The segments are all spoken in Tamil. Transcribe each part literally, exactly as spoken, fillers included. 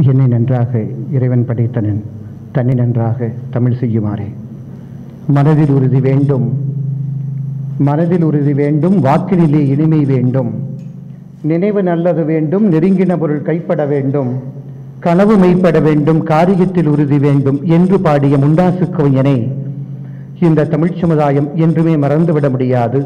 என்னை நன்றாக இறைவன் படைத்தனன், தன்னை நன்றாக தமிழ் செய்யுமாறே. மனதில் உறுதி வேண்டும், மனதில் உறுதி வேண்டும், வாக்கினிலே இனிமை வேண்டும், நினைவு நல்லது வேண்டும், நெருங்கின பொருள் கைப்பட வேண்டும், கனவு மெய்ப்பட வேண்டும், காரியத்தில் உறுதி வேண்டும் என்று பாடிய முண்டாசு கவிஞனை இந்த தமிழ் சமுதாயம் என்றுமே மறந்துவிட முடியாது.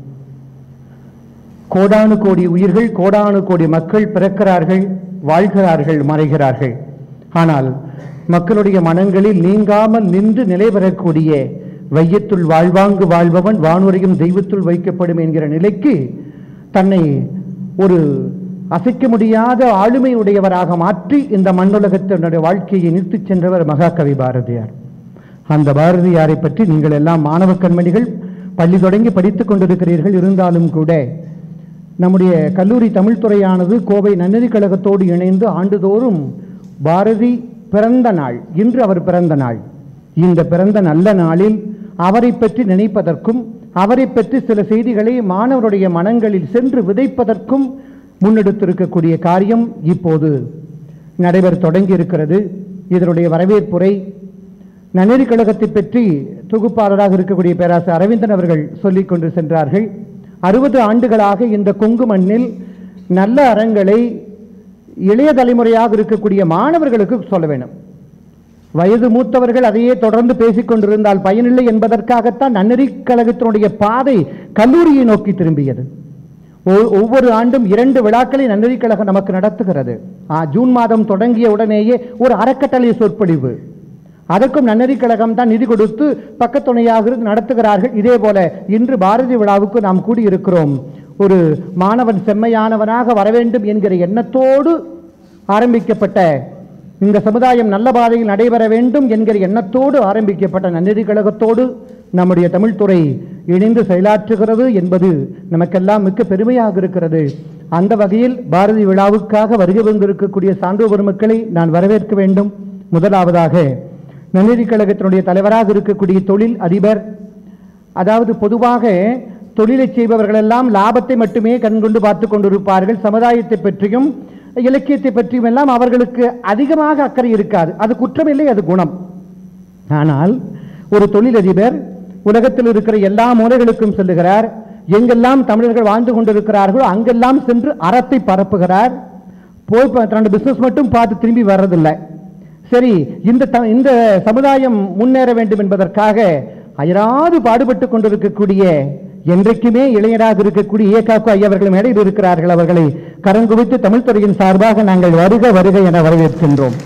கோடானு கோடி உயிர்கள், கோடானு கோடி மக்கள் பிறக்கிறார்கள், வாழ்கிறார்கள், மறைகிறார்கள். ஆனால் மக்களுடைய மனங்களில் நீங்காமல் நின்று நிலை பெறக்கூடிய வையத்துள் வாழ்வாங்கு வாழ்பவன் வானுரையும் தெய்வத்துள் வைக்கப்படும் என்கிற நிலைக்கு தன்னை ஒரு அசைக்க முடியாத ஆளுமை உடையவராக மாற்றி இந்த மண்ணுலகத்தினுடைய வாழ்க்கையை நிறுத்திச் சென்றவர் மகாகவி பாரதியார். அந்த பாரதியாரை பற்றி நீங்கள் எல்லாம் மாணவ கண்மணிகள் பள்ளி தொடங்கி படித்துக் கொண்டிருக்கிறீர்கள். இருந்தாலும் கூட நம்முடைய கல்லூரி தமிழ்துறையானது கோவை நன்னெறி கழகத்தோடு இணைந்து ஆண்டுதோறும் பாரதி பிறந்த நாள், இன்று அவர் பிறந்த நாள், இந்த பிறந்த நல்ல நாளில் அவரை பற்றி நினைப்பதற்கும் அவரை பற்றி சில செய்திகளை மாணவருடைய மனங்களில் சென்று விதைப்பதற்கும் முன்னெடுத்திருக்கக்கூடிய காரியம் இப்போது நடைபெற தொடங்கி இருக்கிறது. இதனுடைய வரவேற்புரை நன்னெறி கழகத்தை பற்றி தொகுப்பாளராக இருக்கக்கூடிய பேராசிரியர் அரவிந்தன் அவர்கள் சொல்லிக் கொண்டு சென்றார்கள். அறுபது ஆண்டுகளாக இந்த கொங்கு மண்ணில் நல்ல அறங்களை இளைய தலைமுறையாக இருக்கக்கூடிய மாணவர்களுக்கு சொல்ல வேண்டும். வயது மூத்தவர்கள் அதையே தொடர்ந்து பேசிக் கொண்டிருந்தால் பயனில்லை என்பதற்காகத்தான் நன்னெறி கழகத்தினுடைய பாதை கல்லூரியை நோக்கி திரும்பியது. ஒவ்வொரு ஆண்டும் இரண்டு விழாக்களை நன்னெறி கழகம் நமக்கு நடத்துகிறது. ஜூன் மாதம் தொடங்கிய உடனேயே ஒரு அறக்கட்டளை சொற்பொழிவு, அதற்கும் நன்னெறி கழகம் தான் நிதி கொடுத்து பக்கத்துணையாக நடத்துகிறார்கள். இதே போல இன்று பாரதி விழாவுக்கு நாம் கூடியிருக்கிறோம். ஒரு மாணவன் செம்மையானவனாக வர வேண்டும் என்கிற எண்ணத்தோடு ஆரம்பிக்கப்பட்ட, இந்த சமுதாயம் நல்ல பாதையில் நடைபெற வேண்டும் என்கிற எண்ணத்தோடு ஆரம்பிக்கப்பட்ட நன்னெறி கழகத்தோடு நம்முடைய தமிழ்துறை இணைந்து செயலாற்றுகிறது என்பது நமக்கெல்லாம் மிக்க பெருமையாக இருக்கிறது. அந்த வகையில் பாரதி விழாவுக்காக வருகை வந்திருக்கக்கூடிய சான்றோர் பெருமக்களை நான் வரவேற்க வேண்டும். முதலாவதாக நன்னெறி கழகத்தினுடைய தலைவராக இருக்கக்கூடிய தொழில் அதிபர், அதாவது பொதுவாக தொழிலை செய்பவர்கள் எல்லாம் லாபத்தை மட்டுமே கண்கொண்டு பார்த்து கொண்டிருப்பார்கள். சமுதாயத்தை பற்றியும் இலக்கியத்தை பற்றியும் எல்லாம் அவர்களுக்கு அதிகமாக அக்கறை இருக்காது. அது குற்றமில்லை, அது குணம். ஆனால் ஒரு தொழிலதிபர் உலகத்தில் இருக்கிற எல்லா மூலைகளுக்கும் செல்லுகிறார். எங்கெல்லாம் தமிழர்கள் வாழ்ந்து கொண்டிருக்கிறார்களோ அங்கெல்லாம் சென்று அறத்தை பரப்புகிறார். போய் தன்னோட பிசினஸ் மட்டும் பார்த்து திரும்பி வர்றதில்லை. சரி, இந்த இந்த சமுதாயம் முன்னேற வேண்டும் என்பதற்காக அயராது பாடுபட்டு கொண்டிருக்கக்கூடிய, என்றைக்குமே இளைஞராக இருக்கக்கூடிய ஏகாக்கு ஐயா அவர்கள் மேடையில் இருக்கிறார்கள். அவர்களை கரங்குவித்து தமிழ்துறையின் சார்பாக நாங்கள் வருக வருக என வரவேற்கின்றோம்.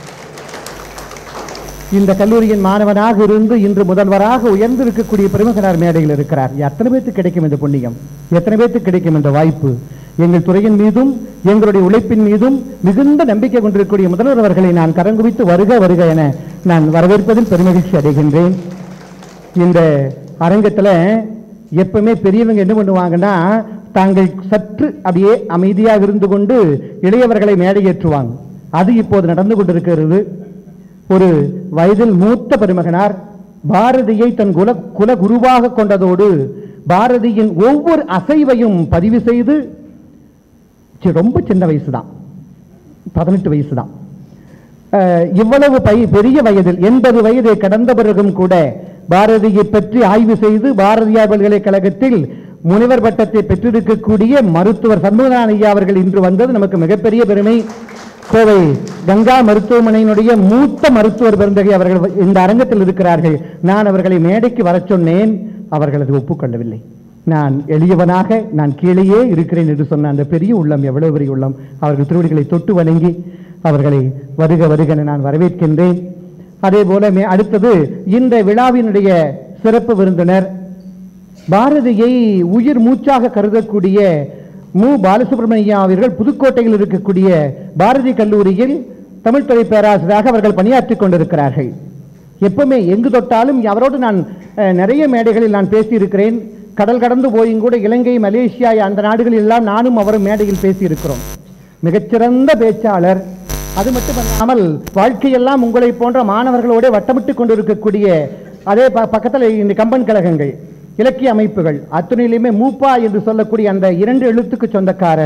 இந்த கல்லூரியின் மாணவனாக இருந்து இன்று முதல்வராக உயர்ந்து இருக்கக்கூடிய பிரமுகனார் மேடையில் இருக்கிறார். எத்தனை பேருக்கு கிடைக்கும் இந்த புண்ணியம், எத்தனை பேருக்கு கிடைக்கும் இந்த வாய்ப்பு? எங்கள் துறையின் மீதும் எங்களுடைய உழைப்பின் மீதும் மிகுந்த நம்பிக்கை கொண்டிருக்கக்கூடிய முதல்வர் அவர்களை நான் கரங்குவித்து வருக வருக என நான் வரவேற்பதில் பெருமகிழ்ச்சி அடைகின்றேன். இந்த அரங்கத்தில் எப்பவுமே பெரியவங்க என்ன பண்ணுவாங்கன்னா, தாங்கள் சற்று அப்படியே அமைதியாக இருந்து கொண்டு இளையவர்களை மேடையேற்றுவாங்க. அது இப்போது நடந்து கொண்டிருக்கிறது. ஒரு வயதில் மூத்த பெருமகனார் பாரதியை தன் குல குல குருவாக கொண்டதோடு பாரதியின் ஒவ்வொரு அசைவையும் பதிவு செய்து, ரொம்ப சின்ன வயசு தான், பதினெட்டு வயசு தான், இவ்வளவு பெரிய வயதில் எண்பது வயதை கடந்த பிறகும் கூட பாரதியை பற்றி ஆய்வு செய்து பாரதியார் பல்கலைக்கழகத்தில் முனைவர் பட்டத்தை பெற்றிருக்கக்கூடிய மருத்துவர் சண்முகநாதன் ஐயா அவர்கள் இன்று வந்தது நமக்கு மிகப்பெரிய பெருமை. கோவை கங்கா மருத்துவமனையினுடைய மூத்த மருத்துவர் பெருந்தகை அவர்கள் இந்த அரங்கத்தில் இருக்கிறார்கள். நான் அவர்களை மேடைக்கு வர சொன்னேன், அவர்கள் அதை ஒப்புக்கொள்ளவில்லை. நான் எளியவனாக நான் கீழேயே இருக்கிறேன் என்று சொன்ன அந்த பெரிய உள்ளம், எவ்வளவு பெரிய உள்ளம்! அவர்கள் திருவடிகளை தொட்டு வணங்கி அவர்களை வருக வருக நான் வரவேற்கின்றேன். அதே போல அடுத்தது இந்த விழாவினுடைய சிறப்பு விருந்தினர், பாரதியை உயிர் மூச்சாக கருதக்கூடிய மு பாலசுப்ரமணியா அவர்கள் புதுக்கோட்டையில் இருக்கக்கூடிய பாரதி கல்லூரியில் தமிழ்துறை பேராசிரியராக அவர்கள் பணியாற்றிக் கொண்டிருக்கிறார்கள். எப்பவுமே எங்கு தொட்டாலும் அவரோடு நான் நிறைய மேடைகளில் நான் பேசியிருக்கிறேன். கடல் கடந்து போயும் கூட இலங்கை, மலேசியா அந்த நாடுகளில் எல்லாம் நானும் அவரும் மேடையில் பேசியிருக்கிறோம். மிகச்சிறந்த பேச்சாளர். அது மட்டுமல்லாமல் வாழ்க்கையெல்லாம் உங்களை போன்ற மாணவர்களோட வட்டமிட்டு கொண்டிருக்கக்கூடிய, அதே பக்கத்தில் இந்த கம்பன் கழகங்கள், இலக்கிய அமைப்புகள் அத்துணையிலுமே மூப்பா என்று சொல்லக்கூடிய அந்த இரண்டு எழுத்துக்கு சொந்தக்காரர்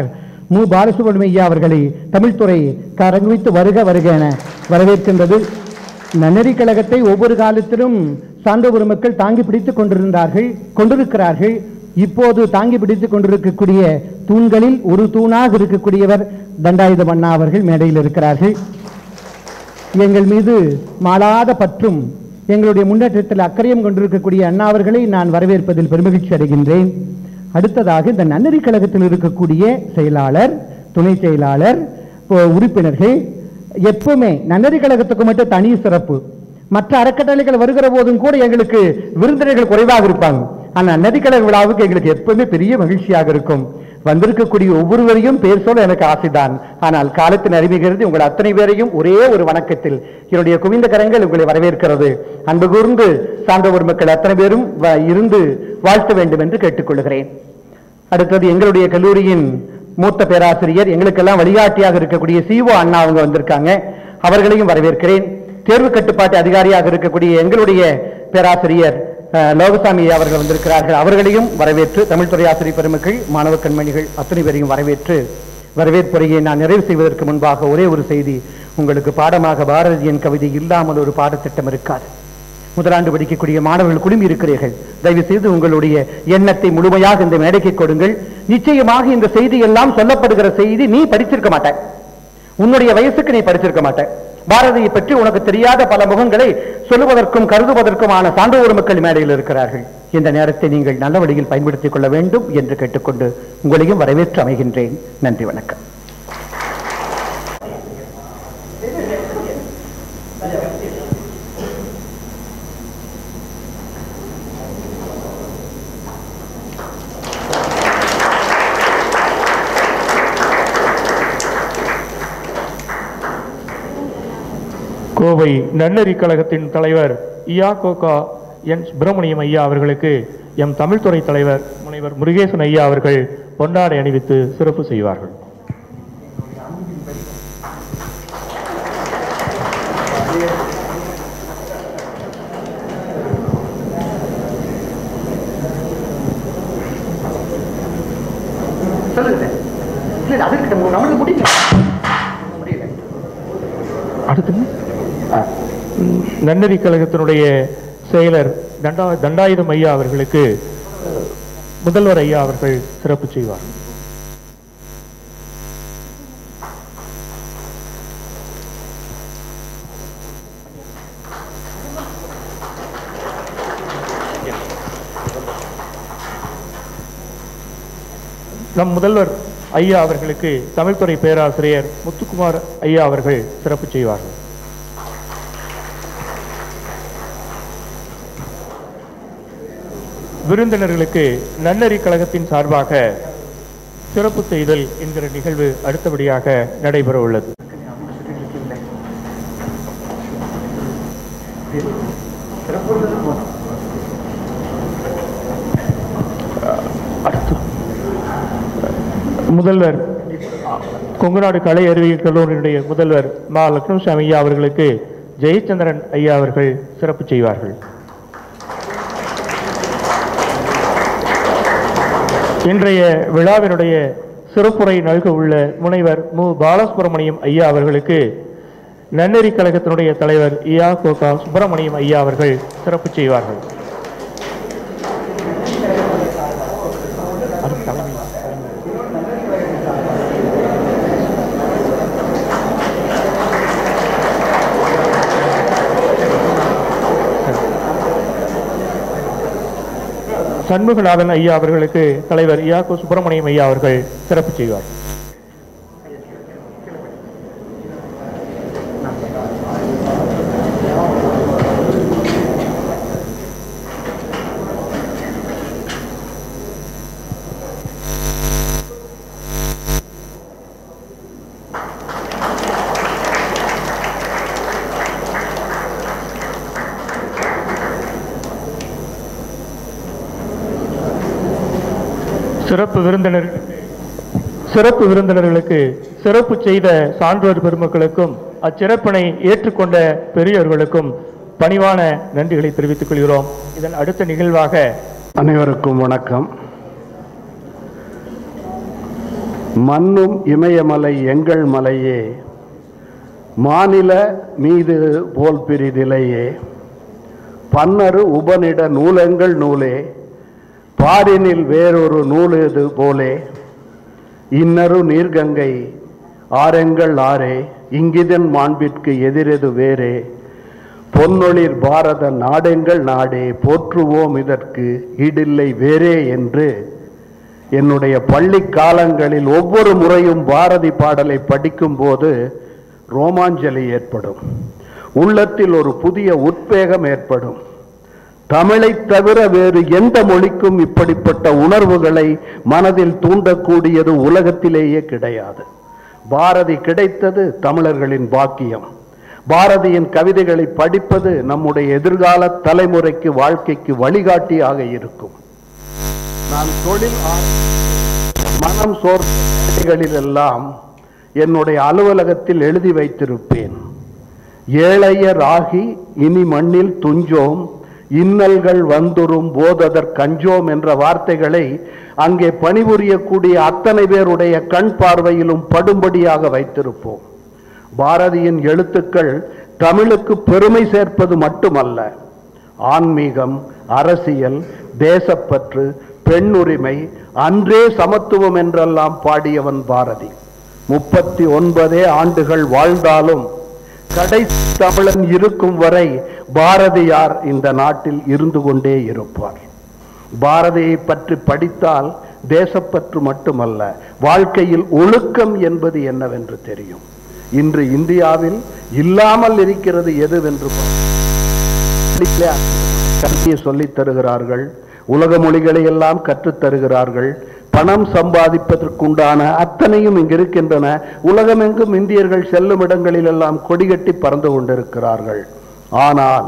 மு பாலசுப்ரமணியம் ஐயா அவர்களை தமிழ்துறை கரங்குவித்து வருக வருக என வரவேற்கின்றது. நன்னெறி கழகத்தை ஒவ்வொரு காலத்திலும் சான்றோர் மக்கள் தாங்கி பிடித்துக் கொண்டிருந்தார்கள் கொண்டிருக்கிறார்கள். இப்போது தாங்கி பிடித்துக் கொண்டிருக்கக்கூடிய தூண்களில் ஒரு தூணாக இருக்கக்கூடியவர் தண்டாயுதம் அண்ணா அவர்கள் மேடையில் இருக்கிறார்கள். எங்கள் மீது மாளாத பற்றும் எங்களுடைய முன்னேற்றத்தில் அக்கறையும் கொண்டிருக்கக்கூடிய அண்ணா அவர்களை நான் வரவேற்பதில் பெருமகிழ்ச்சி அடைகின்றேன். அடுத்ததாக இந்த நன்னெறி கழகத்தில் இருக்கக்கூடிய செயலாளர், துணை செயலாளர், உறுப்பினர்கள் எப்பவுமே நன்னெறி கழகத்துக்கு மட்டும் தனி சிறப்பு. மற்ற அறக்கட்டளைகள் வருகிற போதும் கூட எங்களுக்கு விருந்தினர்கள் குறைவாக இருப்பாங்க. ஆனால் நன்னெறி கழக விழாவுக்கு எங்களுக்கு எப்பவுமே பெரிய மகிழ்ச்சியாக இருக்கும். வந்திருக்கக்கூடிய ஒவ்வொருவரையும் பேர் சொல்ல எனக்கு ஆசைதான். ஆனால் காலத்தின் அறிவிக்கிறது உங்கள் அத்தனை பேரையும் ஒரே ஒரு வணக்கத்தில் என்னுடைய குவிந்த கரங்கள் உங்களை வரவேற்கிறது. அன்பு கூர்ந்து சான்றோர் மக்கள் அத்தனை பேரும் இருந்து வாழ்த்த வேண்டும் என்று கேட்டுக்கொள்கிறேன். அடுத்தது எங்களுடைய கல்லூரியின் மூத்த பேராசிரியர், எங்களுக்கெல்லாம் வழிகாட்டியாக இருக்கக்கூடிய சிஓ அண்ணா அவங்க வந்திருக்காங்க. அவர்களையும் வரவேற்கிறேன். தேர்வு கட்டுப்பாட்டு அதிகாரியாக இருக்கக்கூடிய எங்களுடைய பேராசிரியர் லோகசாமி அவர்கள் வந்திருக்கிறார்கள். அவர்களையும் வரவேற்று தமிழ்துறை ஆசிரியர் பெருமக்கள், மாணவ கண்மணிகள் அத்தனை பேரையும் வரவேற்று வரவேற்புரையை நான் நிறைவு செய்வதற்கு முன்பாக ஒரே ஒரு செய்தி. உங்களுக்கு பாடமாக பாரதியின் கவிதை இல்லாமல் ஒரு பாடத்திட்டம் இருக்காது. முதலாண்டு படிக்கக்கூடிய மாணவர்கள் குழுமி இருக்கிறீர்கள். தயவு செய்து உங்களுடைய எண்ணத்தை முழுமையாக இந்த மேடைக்கு கொடுங்கள். நிச்சயமாக இந்த செய்தி எல்லாம் சொல்லப்படுகிற செய்தி நீ படிச்சிருக்க மாட்ட, உன்னுடைய வயசுக்கு நீ படிச்சிருக்க மாட்ட. பாரதியை பற்றி உனக்கு தெரியாத பல முகங்களை சொல்லுவதற்கும் கருதுவதற்குமான சான்றோர் மக்கள் மேடையில் இருக்கிறார்கள். இந்த நேரத்தை நீங்கள் நல்ல வழியில் பயன்படுத்திக் கொள்ள வேண்டும் என்று கேட்டுக்கொண்டு உங்களையும் வரவேற்று அமைகின்றேன். நன்றி, வணக்கம். கோவை நன்னெறி கழகத்தின் தலைவர் இயா கோகா என் சுப்பிரமணியம் ஐயா அவர்களுக்கு எம் தமிழ்துறை தலைவர் முனைவர் முருகேசன் ஐயா அவர்கள் பொன்னாடை அணிவித்து சிறப்பு செய்வார்கள். நன்னெறி கழகத்தினுடைய செயலர் தண்டா தண்டாயுதம் ஐயா அவர்களுக்கு முதல்வர் ஐயா அவர்கள் சிறப்பு செய்வார். நம் முதல்வர் ஐயா அவர்களுக்கு தமிழ்துறை பேராசிரியர் முத்துக்குமார் ஐயா அவர்கள் சிறப்பு செய்வார்கள். விருந்தினர்களுக்கு நன்னெறி கழகத்தின் சார்பாக சிறப்பு செய்தல் என்கிற நிகழ்வு அடுத்தபடியாக நடைபெற உள்ளது. முதல்வர் கொங்குநாடு கலை அறிவியல் கல்லூரியினுடைய முதல்வர் மா லட்சுமணசாமி ஐயா அவர்களுக்கு ஜெயச்சந்திரன் ஐயா அவர்கள் சிறப்பு செய்வார்கள். இன்றைய விழாவினுடைய சிறப்புரை நல்க உள்ள முனைவர் மு பாலசுப்ரமணியம் ஐயா அவர்களுக்கு நன்னெறி கழகத்தினுடைய தலைவர் இயா கோகா சுப்பிரமணியம் ஐயா அவர்கள் சிறப்பு செய்வார்கள். சண்முகநாதன் ஐயா அவர்களுக்கு தலைவர் இயாக்கோ சுப்பிரமணியம் ஐயா அவர்கள் சிறப்பு செய்வார். சிறப்பு விருந்தினர்களுக்கு சிறப்பு விருந்தினர்களுக்கு சிறப்பு செய்த சான்றோர் பெருமக்களுக்கும் அச்சிறப்பினை ஏற்றுக்கொண்ட பெரியோர்களுக்கும் பணிவான நன்றிகளை தெரிவித்துக் கொள்கிறோம். இதன் அடுத்த நிகழ்வாக அனைவருக்கும் வணக்கம். மண்ணும் இமயமலை எங்கள் மலையே, மாநில மீது போல் பிரிதிலையே, பன்னரு உபனிட நூலெங்கள் நூலே, பாரினில் வேறொரு நூலெது போலே, இன்னரு நீர்கங்கை ஆரெங்கள் ஆரே, இங்கிதன் மாண்பிற்கு எதிரெது வேறே, பொன்னொளிர் பாரத நாடெங்கள் நாடே, போற்றுவோம் இதற்கு ஈடில்லை வேறே என்று என்னுடைய பள்ளி காலங்களில் ஒவ்வொரு முறையும் பாரதி பாடலை படிக்கும் போது ரோமாஞ்சலி ஏற்படும். உள்ளத்தில் ஒரு புதிய உத்வேகம் ஏற்படும். தமிழை தவிர வேறு எந்த மொழிக்கும் இப்படிப்பட்ட உணர்வுகளை மனதில் தூண்டக்கூடியது உலகத்திலேயே கிடையாது. பாரதி கிடைத்தது தமிழர்களின் பாக்கியம். பாரதியின் கவிதைகளை படிப்பது நம்முடைய எதிர்கால தலைமுறைக்கு வாழ்க்கைக்கு வழிகாட்டியாக இருக்கும். நான் தொழில் மனம் சோர்களிலெல்லாம் என்னுடைய அலுவலகத்தில் எழுதி வைத்திருப்பேன். ஏழையர் ஆகி இனி மண்ணில் துஞ்சோம், இன்னல்கள் வந்துரும் போததற் கஞ்சோம் என்ற வார்த்தைகளை அங்கே பணிபுரியக்கூடிய அத்தனை பேருடைய கண் பார்வையிலும் படும்படியாக வைத்திருப்போம். பாரதியின் எழுத்துக்கள் தமிழுக்கு பெருமை சேர்ப்பது மட்டுமல்ல, ஆன்மீகம், அரசியல், தேசப்பற்று, பெண்ணுரிமை, அன்றே சமத்துவம் என்றெல்லாம் பாடியவன் பாரதி. முப்பத்தி ஒன்பதே ஆண்டுகள் வாழ்ந்தாலும் கடைசி தமிழன் இருக்கும் வரை பாரதியார் இந்த நாட்டில் இருந்து கொண்டே இருப்பார். பாரதியை பற்றி படித்தால் தேசப்பற்று மட்டுமல்ல, வாழ்க்கையில் ஒழுக்கம் என்பது என்னவென்று தெரியும். இன்று இந்தியாவில் இல்லாமல் இருக்கிறது எதுவென்று கல்வியை சொல்லித் தருகிறார்கள், உலக மொழிகளை எல்லாம் கற்றுத் தருகிறார்கள், பணம் சம்பாதிப்பதற்குண்டான அத்தனையும் இங்கு இருக்கின்றன. உலகமெங்கும் இந்தியர்கள் செல்லும் இடங்களில் எல்லாம் கொடிகட்டி பறந்து கொண்டிருக்கிறார்கள். ஆனால்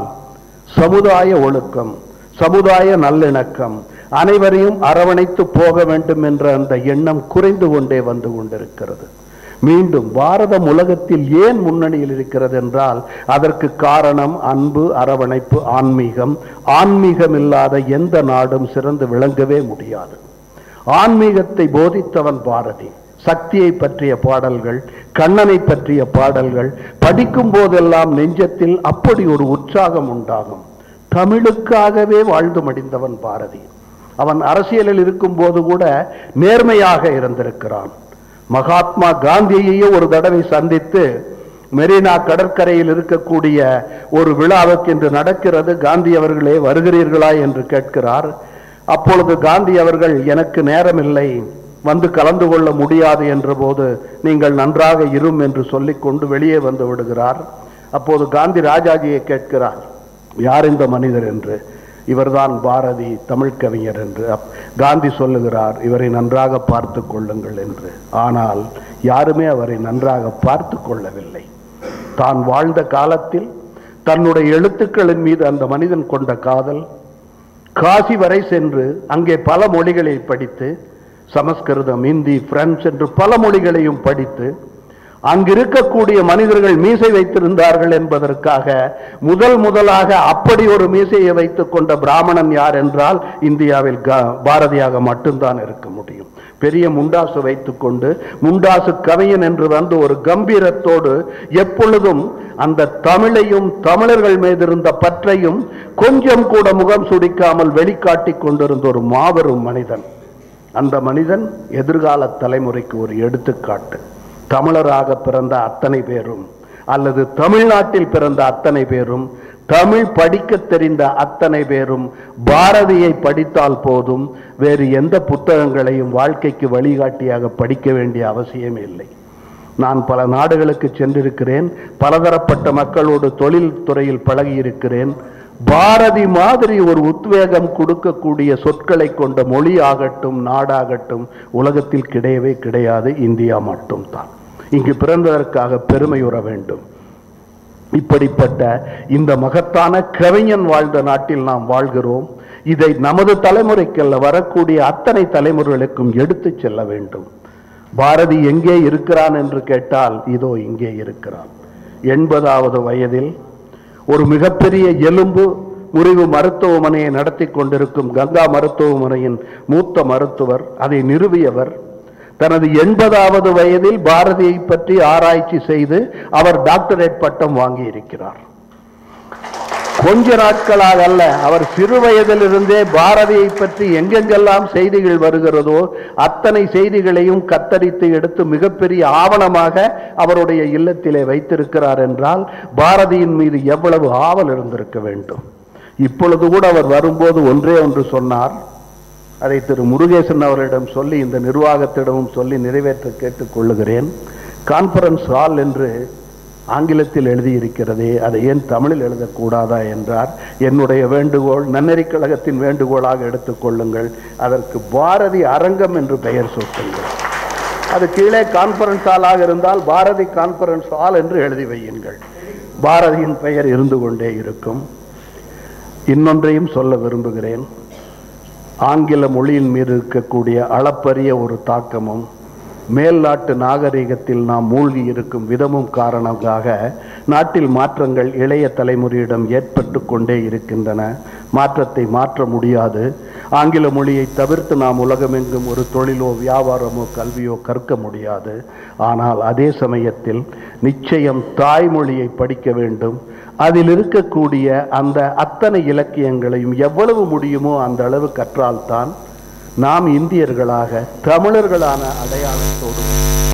சமுதாய ஒழுக்கம், சமுதாய நல்லிணக்கம், அனைவரையும் அரவணைத்து போக வேண்டும் என்ற அந்த எண்ணம் குறைந்து கொண்டே வந்து கொண்டிருக்கிறது. மீண்டும் பாரதம் உலகத்தில் ஏன் முன்னணியில் இருக்கிறது என்றால் அதற்கு காரணம் அன்பு, அரவணைப்பு, ஆன்மீகம். ஆன்மீகம் இல்லாத எந்த நாடும் சிறந்து விளங்கவே முடியாது. ஆன்மீகத்தை போதித்தவன் பாரதி. சக்தியை பற்றிய பாடல்கள், கண்ணனை பற்றிய பாடல்கள் படிக்கும் போதெல்லாம் நெஞ்சத்தில் அப்படி ஒரு உற்சாகம் உண்டாகும். தமிழுக்காகவே வாழ்ந்து மடிந்தவன் பாரதி. அவன் அரசியலில் இருக்கும் போது கூட நேர்மையாக இருந்திருக்கிறான். மகாத்மா காந்தியையே ஒரு தடவை சந்தித்து மெரினா கடற்கரையில் இருக்கக்கூடிய ஒரு விழாவுக்கு இன்று நடக்கிறது, காந்தி அவர்களே வருகிறீர்களா என்று கேட்கிறார். அப்பொழுது காந்தி அவர்கள் எனக்கு நேரமில்லை, வந்து கலந்து கொள்ள முடியாது என்ற போது நீங்கள் நன்றாக இரும் என்று சொல்லிக்கொண்டு வெளியே வந்து விடுகிறார். அப்போது காந்தி ராஜாஜியை கேட்கிறார், யார் இந்த மனிதர் என்று. இவர்தான் பாரதி, தமிழ் கவிஞர் என்று. காந்தி சொல்லுகிறார், இவரை நன்றாக பார்த்து கொள்ளுங்கள் என்று. ஆனால் யாருமே அவரை நன்றாக பார்த்து கொள்ளவில்லை. தான் வாழ்ந்த காலத்தில் தன்னுடைய எழுத்துக்களின் மீது அந்த மனிதன் கொண்ட காதல், காசி வரை சென்று அங்கே பல மொழிகளை படித்து, சமஸ்கிருதம், இந்தி, பிரெஞ்சு என்று பல மொழிகளையும் படித்து, அங்கிருக்கக்கூடிய மனிதர்கள் மீசை வைத்திருந்தார்கள் என்பதற்காக முதல் முதலாக அப்படி ஒரு மீசையை வைத்துக் கொண்ட பிராமணன் யார் என்றால் இந்தியாவில் பாரதியாக மட்டும்தான் இருக்க முடியும். பெரிய முண்டாசு வைத்துக் கொண்டு முண்டாசு கவிஞன் என்று வந்து ஒரு கம்பீரத்தோடு எப்பொழுதும் அந்த தமிழையும் தமிழர்கள் மீது இருந்த பற்றையும் கொஞ்சம் கூட முகம் சுடிக்காமல் வெளிக்காட்டி கொண்டிருந்த ஒரு மாபெரும் மனிதன். அந்த மனிதன் எதிர்கால தலைமுறைக்கு ஒரு எடுத்துக்காட்டு. தமிழராக பிறந்த அத்தனை பேரும் அல்லது தமிழ்நாட்டில் பிறந்த அத்தனை பேரும், தமிழ் படிக்க தெரிந்த அத்தனை பேரும் பாரதியை படித்தால் போதும். வேறு எந்த புத்தகங்களையும் வாழ்க்கைக்கு வழிகாட்டியாக படிக்க வேண்டிய அவசியம் இல்லை. நான் பல நாடுகளுக்கு சென்றிருக்கிறேன், பலதரப்பட்ட மக்களோடு தொழில் துறையில் பழகியிருக்கிறேன். பாரதி மாதிரி ஒரு உத்வேகம் கொடுக்கக்கூடிய சொற்களை கொண்ட மொழி ஆகட்டும் நாடாகட்டும் உலகத்தில் கிடையவே கிடையாது. இந்தியா மட்டும்தான். இங்கு பிறந்ததற்காக பெருமையுற வேண்டும். இப்படிப்பட்ட இந்த மகத்தான கவிஞன் வாழ்ந்த நாட்டில் நாம் வாழ்கிறோம். இதை நமது தலைமுறைக்கல்ல, வரக்கூடிய அத்தனை தலைமுறைகளுக்கும் எடுத்து செல்ல வேண்டும். பாரதி எங்கே இருக்கிறான் என்று கேட்டால் இதோ இங்கே இருக்கிறான். எண்பதாவது வயதில் ஒரு மிகப்பெரிய எலும்பு முறிவு மருத்துவமனையை நடத்தி கொண்டிருக்கும் கங்கா மருத்துவமனையின் மூத்த மருத்துவர், அதை நிறுவியவர், தனது எண்பதாவது வயதில் பாரதியை பற்றி ஆராய்ச்சி செய்து அவர் டாக்டரேட் பட்டம் வாங்கி இருக்கிறார். கொஞ்ச நாட்களாக அல்ல, அவர் சிறு வயதிலிருந்தே பாரதியை பற்றி எங்கெங்கெல்லாம் செய்திகள் வருகிறதோ அத்தனை செய்திகளையும் கத்தரித்து எடுத்து மிகப்பெரிய ஆவணமாக அவருடைய இல்லத்திலே வைத்திருக்கிறார் என்றால் பாரதியின் மீது எவ்வளவு ஆவல் இருந்திருக்க வேண்டும். இப்பொழுது கூட அவர் வரும்போது ஒன்றே ஒன்று சொன்னார். அதை திரு முருகேசன் அவரிடம் சொல்லி இந்த நிர்வாகத்திடமும் சொல்லி நிறைவேற்ற கேட்டுக் கொள்ளுகிறேன். கான்பரன்ஸ் ஹால் என்று ஆங்கிலத்தில் எழுதியிருக்கிறதே, அதை ஏன் தமிழில் எழுதக்கூடாதா என்றார். என்னுடைய வேண்டுகோள், நன்னெறி கழகத்தின் வேண்டுகோளாக எடுத்துக்கொள்ளுங்கள், அதற்கு பாரதி அரங்கம் என்று பெயர் சூட்டுங்கள். அது கீழே கான்பரன்ஸ் ஹாலாக இருந்தால் பாரதி கான்பரன்ஸ் ஹால் என்று எழுதி வையுங்கள். பாரதியின் பெயர் இருந்து கொண்டே இருக்கும். இன்னொன்றையும் சொல்ல விரும்புகிறேன். ஆங்கில மொழியின் மீது இருக்கக்கூடிய அளப்பரிய ஒரு தாக்கமும் மேல் நாட்டு நாகரிகத்தில் நாம் மூழ்கி இருக்கும் விதமும் காரணமாக நாட்டில் மாற்றங்கள் இளைய தலைமுறையிடம் ஏற்பட்டு கொண்டே இருக்கின்றன. மாற்றத்தை மாற்ற முடியாது. ஆங்கில மொழியை தவிர்த்து நாம் உலகமெங்கும் ஒரு தொழிலோ வியாபாரமோ கல்வியோ கற்க முடியாது. ஆனால் அதே சமயத்தில் நிச்சயம் தாய்மொழியை படிக்க வேண்டும். அதில் இருக்கக்கூடிய அந்த அத்தனை இலக்கியங்களையும் எவ்வளவு முடியுமோ அந்த அளவு கற்றால்தான் நாம் இந்தியர்களாக தமிழர்களான அடையாளத்தோடு.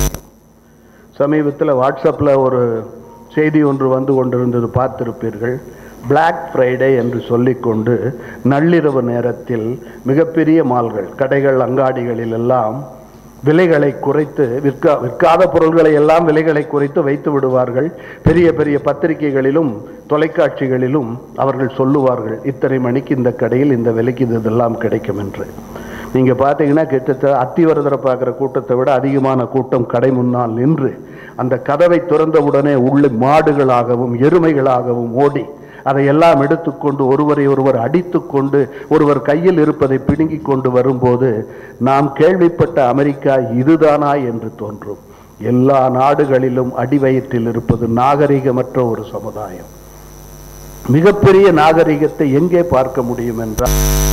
சமீபத்தில் வாட்ஸ்அப்பில் ஒரு செய்தி ஒன்று வந்து கொண்டிருந்தது, பார்த்திருப்பீர்கள். பிளாக் ஃப்ரைடே என்று சொல்லிக்கொண்டு நள்ளிரவு நேரத்தில் மிகப்பெரிய மால்கள், கடைகள், அங்காடிகளில் எல்லாம் விலைகளை குறைத்து விற்கா விற்காத பொருள்களை எல்லாம் விலைகளை குறைத்து வைத்து விடுவார்கள். பெரிய பெரிய பத்திரிகைகளிலும் தொலைக்காட்சிகளிலும் அவர்கள் சொல்லுவார்கள், இத்தனை மணிக்கு இந்த கடையில் இந்த விலைக்கு இதெல்லாம் கிடைக்கும் என்று. நீங்க பார்த்தீங்கன்னா கிட்டத்தட்ட அத்திவரதரை பார்க்குற கூட்டத்தை விட அதிகமான கூட்டம் கடை முன்னால் நின்று அந்த கதவை திறந்தவுடனே உள்ளே மாடுகளாகவும் எருமைகளாகவும் ஓடி அதையெல்லாம் எடுத்துக்கொண்டு ஒருவரை ஒருவர் அடித்து கொண்டு ஒருவர் கையில் இருப்பதை பிடுங்கி கொண்டு வரும்போது நாம் கேள்விப்பட்ட அமெரிக்கா இதுதானா என்று தோன்றும். எல்லா நாடுகளிலும் அடிவயிற்றில் இருப்பது நாகரிகமற்ற ஒரு சமுதாயம். மிகப்பெரிய நாகரிகத்தை எங்கே பார்க்க முடியும் என்றால்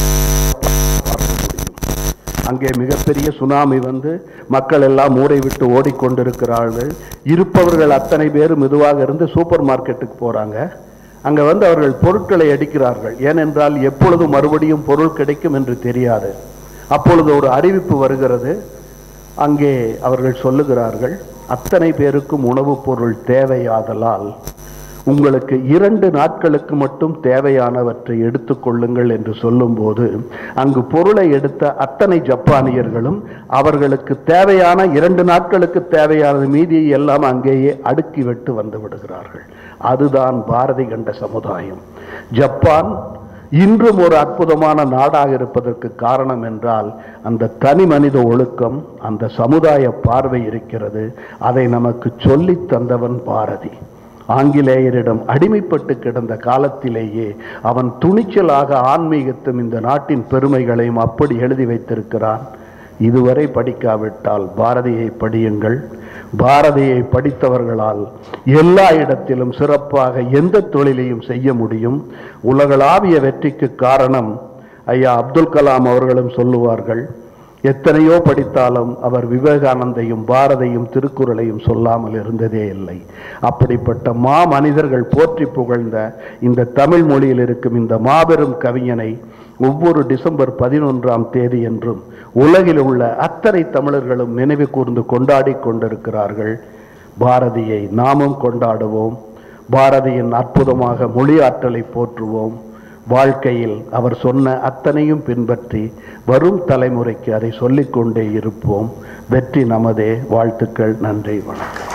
அங்கே மிகப்பெரிய சுனாமி வந்து மக்கள் எல்லாம் ஊரை விட்டு ஓடிக்கொண்டிருக்கிறார்கள். இருப்பவர்கள் அத்தனை பேரும் மெதுவாக இருந்து சூப்பர் மார்க்கெட்டுக்கு போறாங்க. அங்க வந்து அவர்கள் பொருட்களை அடிக்கிறார்கள். ஏனென்றால் எப்பொழுது மறுபடியும் பொருள் கிடைக்கும் என்று தெரியாது. அப்பொழுது ஒரு அறிவிப்பு வருகிறது. அங்கே அவர்கள் சொல்லுகிறார்கள், அத்தனை பேருக்கும் உணவுப் பொருள் தேவையாதலால் உங்களுக்கு இரண்டு நாட்களுக்கு மட்டும் தேவையானவற்றை எடுத்துக்கொள்ளுங்கள் என்று சொல்லும்போது அங்கு பொருளை எடுத்த அத்தனை ஜப்பானியர்களும் அவர்களுக்கு தேவையான இரண்டு நாட்களுக்கு தேவையான மீதியை எல்லாம் அங்கேயே அடுக்கி விட்டு வந்து விடுகிறார்கள். அதுதான் பாரதி கண்ட சமுதாயம். ஜப்பான் இன்றும் ஒரு அற்புதமான நாடாக இருப்பதற்கு காரணம் என்றால் அந்த தனி மனித ஒழுக்கம், அந்த சமுதாய பார்வை இருக்கிறது. அதை நமக்கு சொல்லி தந்தவன் பாரதி. ஆங்கிலேயரிடம் அடிமைப்பட்டு கிடந்த காலத்திலேயே அவன் துணிச்சலாக ஆன்மீகத்தும் இந்த நாட்டின் பெருமைகளையும் அப்படி எழுதி வைத்திருக்கிறான். இதுவரை படிக்காவிட்டால் பாரதியை படியுங்கள். பாரதியை படித்தவர்களால் எல்லா இடத்திலும் சிறப்பாக எந்த தொழிலையும் செய்ய முடியும். உலகளாவிய வெற்றிக்கு காரணம் ஐயா அப்துல் கலாம் அவர்களும் சொல்லுவார்கள், எத்தனையோ படித்தாலும் அவர் விவேகானந்தையும் பாரதியும் திருக்குறளையும் சொல்லாமல் இருந்ததே இல்லை. அப்படிப்பட்ட மா மனிதர்கள் போற்றி புகழ்ந்த இந்த தமிழ் மொழியில் இருக்கும் இந்த மாபெரும் கவிஞனை ஒவ்வொரு டிசம்பர் பதினொன்றாம் தேதி என்றும் உலகில் உள்ள அத்தனை தமிழர்களும் நினைவு கூர்ந்து கொண்டாடி கொண்டிருக்கிறார்கள். பாரதியை நாமும் கொண்டாடுவோம். பாரதியின் அற்புதமாக மொழியாற்றலை போற்றுவோம். வாழ்க்கையில் அவர் சொன்ன அத்தனையும் பின்பற்றி வரும் தலைமுறைக்கு அதை சொல்லிக்கொண்டே இருப்போம். வெற்றி நமதே. வாழ்த்துக்கள். நன்றி, வணக்கம்.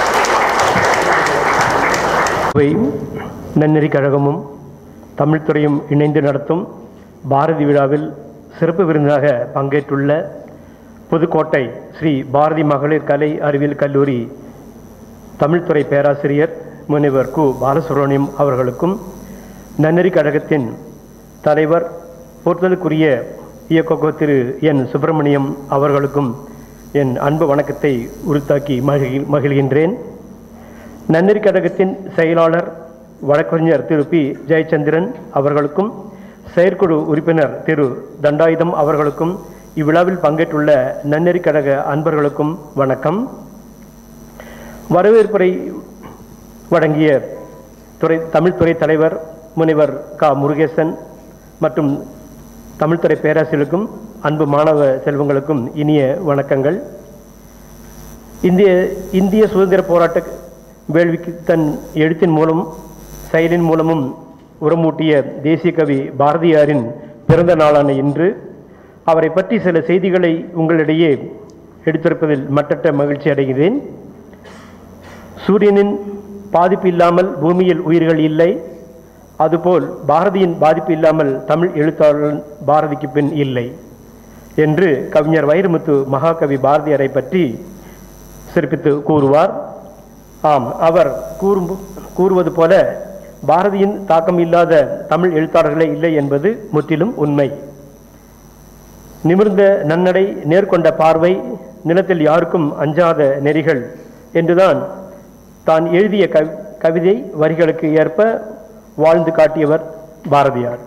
நன்னெறி கழகமும் தமிழ்துறையும் இணைந்து நடத்தும் பாரதி விழாவில் சிறப்பு விருந்தாக பங்கேற்றுள்ள புதுக்கோட்டை ஸ்ரீ பாரதி மகளிர் கலை அறிவியல் கல்லூரி தமிழ்துறை பேராசிரியர் முனைவர் கு பாலசுப்ரமணியம் அவர்களுக்கும், நன்னெறி கழகத்தின் தலைவர் போற்றுதலுக்குரிய இயக்கோ திரு என் சுப்பிரமணியம் அவர்களுக்கும் என் அன்பு வணக்கத்தை உறுத்தாக்கி மகிழ் மகிழ்கின்றேன். நன்னெறி கழகத்தின் செயலாளர் வழக்கறிஞர் திரு பி ஜெயச்சந்திரன் அவர்களுக்கும், செயற்குழு உறுப்பினர் திரு தண்டாயுதம் அவர்களுக்கும் இவ்விழாவில் பங்கேற்றுள்ள நன்னெறி கழக அன்பர்களுக்கும் வணக்கம். வரவேற்புரை வழங்கிய துறை தமிழ்துறை தலைவர் முனைவர் க முருகேசன் மற்றும் தமிழ்துறை பேராசிரியர்களுக்கும் அன்பு மாணவ செல்வங்களுக்கும் இனிய வணக்கங்கள். இந்திய இந்திய சுதந்திர போராட்ட வேள்விக்கு தன் எழுத்தின் மூலம் செயலின் மூலமும் உரமூட்டிய தேசிய கவி பாரதியாரின் பிறந்த நாளான இன்று அவரை பற்றி சில செய்திகளை உங்களிடையே எடுத்திருப்பதில் மட்டற்ற மகிழ்ச்சி அடைகிறேன். சூரியனின் பாதிப்பு இல்லாமல் பூமியில் உயிர்கள் இல்லை, அதுபோல் பாரதியின் பாதிப்பு இல்லாமல் தமிழ் எழுத்தாளர் பாரதிக்கு பின் இல்லை என்று கவிஞர் வைரமுத்து மகாகவி பாரதியாரை பற்றி சிறப்பித்து கூறுவார். ஆம், அவர் கூறும் கூறுவது போல பாரதியின் தாக்கம் இல்லாத தமிழ் எழுத்தாளர்களே இல்லை என்பது முற்றிலும் உண்மை. நிமிர்ந்த நன்னடை, நேர்கொண்ட பார்வை, நிலத்தில் யாருக்கும் அஞ்சாத நெறிகள் என்றுதான் தான் எழுதிய கவிதை வரிகளுக்கு ஏற்ப வாழ்ந்து காட்டியவர் பாரதியார்.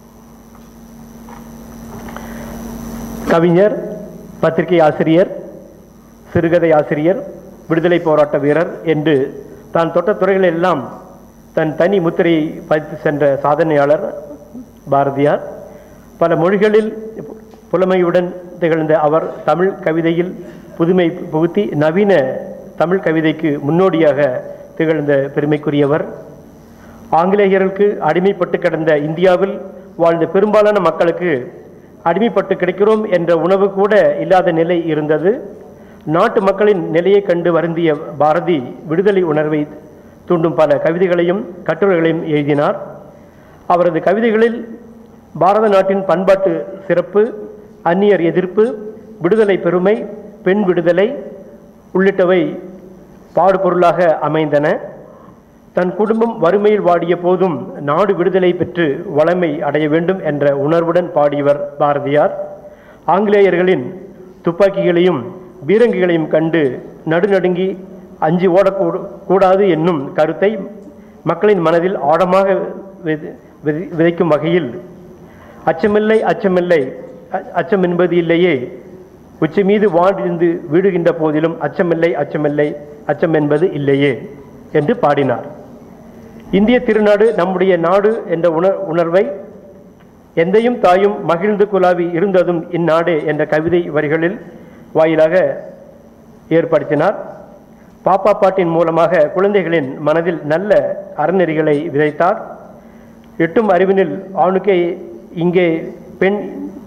கவிஞர், பத்திரிகை ஆசிரியர், சிறுகதை ஆசிரியர், விடுதலை போராட்ட வீரர் என்று தான் தொட்ட துறைகளெல்லாம் தன் தனி முத்திரையை பதித்து சென்ற சாதனையாளர் பாரதியார். பல மொழிகளில் புலமையுடன் திகழ்ந்த அவர் தமிழ் கவிதையில் புதுமை புகுத்தி நவீன தமிழ் கவிதைக்கு முன்னோடியாக திகழ்ந்த பெருமைக்குரியவர். ஆங்கிலேயர்களுக்கு அடிமைப்பட்டு கிடந்த இந்தியாவில் வாழ்ந்த பெரும்பாலான மக்களுக்கு அடிமைப்பட்டு கிடைக்கிறோம் என்ற உணவு கூட இல்லாத நிலை இருந்தது. நாட்டு மக்களின் நிலையை கண்டு வருந்திய பாரதி விடுதலை உணர்வை தூண்டும் பல கவிதைகளையும் கட்டுரைகளையும் எழுதினார். அவரது கவிதைகளில் பாரத நாட்டின் பண்பாட்டு சிறப்பு, அந்நியர் எதிர்ப்பு, விடுதலை பெருமை, பெண் விடுதலை உள்ளிட்டவை பாடுபொருளாக அமைந்தன. தன் குடும்பம் வறுமையில் வாடிய போதும் நாடு விடுதலை பெற்று வளமை அடைய வேண்டும் என்ற உணர்வுடன் பாடியவர் பாரதியார். ஆங்கிலேயர்களின் துப்பாக்கிகளையும் பீரங்கிகளையும் கண்டு நடுநடுங்கி அஞ்சி ஓடக்கூடாது என்னும் கருத்தை மக்களின் மனதில் ஆழமாக விதைக்கும் வகையில் அச்சமில்லை அச்சமில்லை அச்சம் என்பது இல்லையே, உச்சி மீது வாழ்ந்து வீடுகின்ற போதிலும் அச்சமில்லை அச்சமில்லை அச்சம் என்பது இல்லையே என்று பாடினார். இந்திய திருநாடு நம்முடைய நாடு என்ற உணர் உணர்வை எந்தையும் தாயும் மகிழ்ந்து குலாவி இருந்ததும் இந்நாடே என்ற கவிதை வரிகளில் வாயிலாக ஏற்படுத்தினார். பாப்பா பாட்டின் மூலமாக குழந்தைகளின் மனதில் நல்ல அறநெறிகளை விதைத்தார். எட்டும் அறிவினில் ஆணுக்கே இங்கே பெண்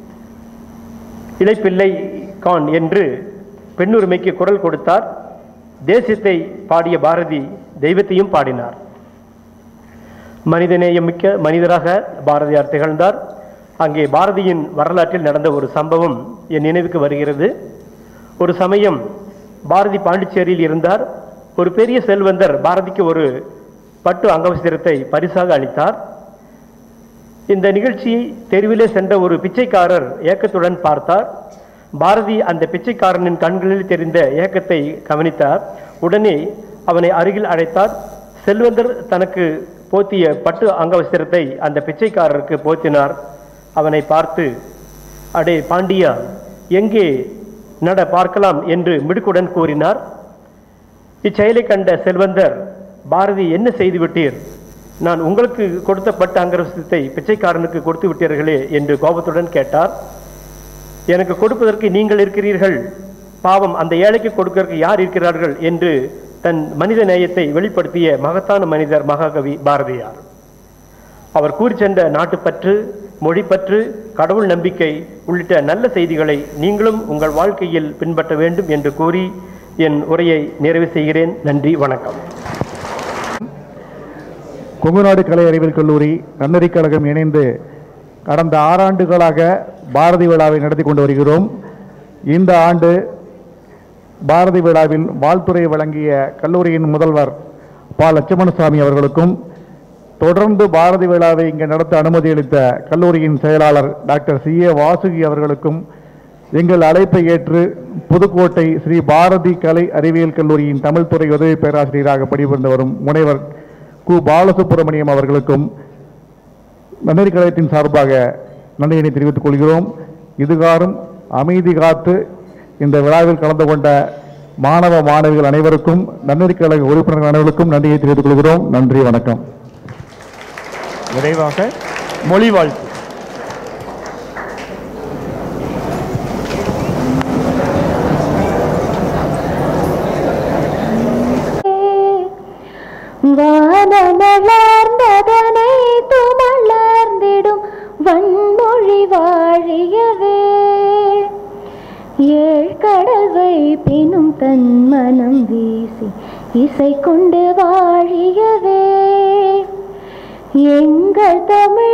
இளைப்பிள்ளை கான் என்று பெண்ணுரிமைக்கு குரல் கொடுத்தார். தேசியத்தை பாடிய பாரதி தெய்வத்தையும் பாடினார். மனிதநேயம் மிக்க மனிதராக பாரதியார் திகழ்ந்தார். அங்கே பாரதியின் வரலாற்றில் நடந்த ஒரு சம்பவம் என் நினைவுக்கு வருகிறது. ஒரு சமயம் பாரதி பாண்டிச்சேரியில் இருந்தார். ஒரு பெரிய செல்வந்தர் பாரதிக்கு ஒரு பட்டு அங்கவஸ்திரத்தை பரிசாக அளித்தார். இந்த நிகழ்ச்சியை தெருவிலே சென்ற ஒரு பிச்சைக்காரர் ஏக்கத்துடன் பார்த்தார். பாரதி அந்த பிச்சைக்காரனின் கண்களில் தெரிந்த ஏக்கத்தை கவனித்தார். உடனே அவனை அருகில் அழைத்தார். செல்வந்தர் தனக்கு போத்திய பட்டு அங்கவஸ்திரத்தை அந்த பிச்சைக்காரருக்கு போத்தினார். அவனை பார்த்து, அடே பாண்டியா, எங்கே நட பார்க்கலாம் என்று மிடுக்குடன் கூறினார். இச்செயலை கண்ட செல்வந்தர், பாரதி, என்ன செய்து விட்டீர்? நான் உங்களுக்கு கொடுத்த பட்டு அங்கவஸ்திரத்தை பிச்சைக்காரனுக்கு கொடுத்து விட்டீர்களே என்று கோபத்துடன் கேட்டார். எனக்கு கொடுப்பதற்கு நீங்கள் இருக்கிறீர்கள், பாவம் அந்த ஏழைக்கு கொடுப்பதற்கு யார் இருக்கிறார்கள் என்று தன் மனித நேயத்தை வெளிப்படுத்திய மகத்தான மனிதர் மகாகவி பாரதியார். அவர் கூறி சென்ற நாட்டுப்பற்று, மொழிப்பற்று, கடவுள் நம்பிக்கை உள்ளிட்ட நல்ல செய்திகளை நீங்களும் உங்கள் வாழ்க்கையில் பின்பற்ற வேண்டும் என்று கூறி என் உரையை நிறைவு செய்கிறேன். நன்றி, வணக்கம். கொங்குநாடு கலை அறிவியல் கல்லூரி நன்னெறி கழகம் இணைந்து கடந்த ஆறாண்டுகளாக பாரதி விழாவை நடத்தி கொண்டு வருகிறோம். இந்த ஆண்டு பாரதி விழாவில் வாழ்த்துறை வழங்கிய கல்லூரியின் முதல்வர் பா லட்சுமணசாமி அவர்களுக்கும், தொடர்ந்து பாரதி விழாவை இங்கே நடத்த அனுமதி அளித்த கல்லூரியின் செயலாளர் டாக்டர் சி ஏ வாசுகி அவர்களுக்கும், எங்கள் அழைப்பை ஏற்று புதுக்கோட்டை ஸ்ரீ பாரதி கலை அறிவியல் கல்லூரியின் தமிழ் துறை உதவி பேராசிரியராக பணிபுரிந்து வரும் முனைவர் கு பாலசுப்ரமணியம் அவர்களுக்கும் நன்னெறி கழகத்தின் சார்பாக நன்றியினை தெரிவித்துக் கொள்கிறோம். இதுகாரும் அமைதி காத்து இந்த விழாவில் கலந்து கொண்ட மாணவ மாணவிகள் அனைவருக்கும், நன்னெறி கழக உறுப்பினர்கள் அனைவருக்கும் நன்றியை தெரிவித்துக் கொள்கிறோம். நன்றி, வணக்கம். நிறைவாக மொழி வாழ்த்து. வானமலர்ந்ததனை துமலர்ந்திடும் வன்மொழி வாழியவே, ஏழ்கடல் வைப்பினும் தன் மனம் வீசி இசை கொண்டு வாழியவே, எங்கள் தமிழ்